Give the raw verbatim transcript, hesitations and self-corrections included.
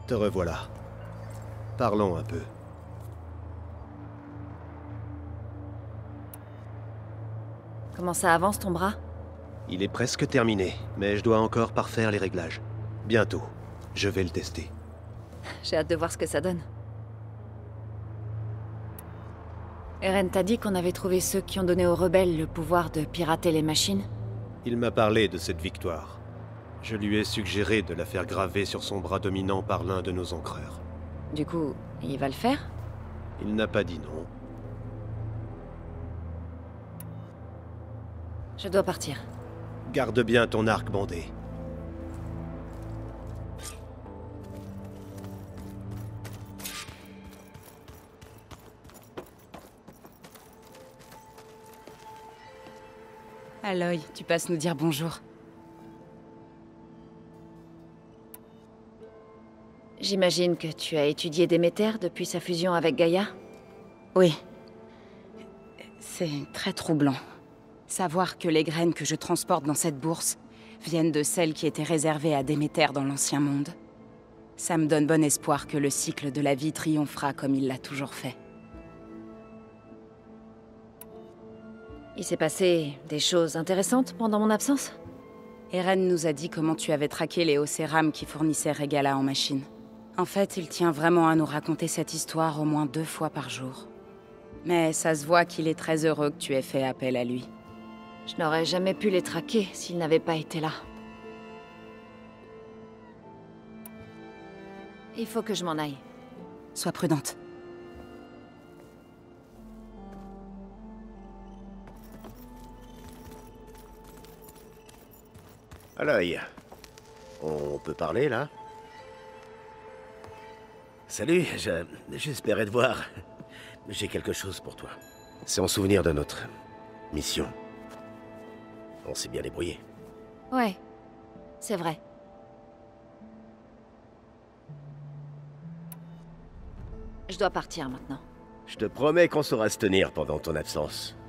Te revoilà. Parlons un peu. Comment ça avance ton bras? Il est presque terminé, mais je dois encore parfaire les réglages. Bientôt, je vais le tester. J'ai hâte de voir ce que ça donne. Eren t'a dit qu'on avait trouvé ceux qui ont donné aux rebelles le pouvoir de pirater les machines? Il m'a parlé de cette victoire. Je lui ai suggéré de la faire graver sur son bras dominant par l'un de nos encreurs. Du coup, il va le faire? Il n'a pas dit non. Je dois partir. Garde bien ton arc bandé. Aloy, tu passes nous dire bonjour. J'imagine que tu as étudié Déméter depuis sa fusion avec Gaïa? Oui. C'est très troublant. Savoir que les graines que je transporte dans cette bourse viennent de celles qui étaient réservées à Déméter dans l'Ancien Monde. Ça me donne bon espoir que le cycle de la vie triomphera comme il l'a toujours fait. Il s'est passé des choses intéressantes pendant mon absence? Eren nous a dit comment tu avais traqué les Océram qui fournissaient Regalla en machine. En fait, il tient vraiment à nous raconter cette histoire au moins deux fois par jour. Mais ça se voit qu'il est très heureux que tu aies fait appel à lui. Je n'aurais jamais pu les traquer s'ils n'avaient pas été là. Il faut que je m'en aille. Sois prudente. Aloy, on peut parler, là? Salut, je- j'espérais te voir. J'ai quelque chose pour toi. C'est en souvenir de notre mission. On s'est bien débrouillé. Ouais, c'est vrai. Je dois partir maintenant. Je te promets qu'on saura se tenir pendant ton absence.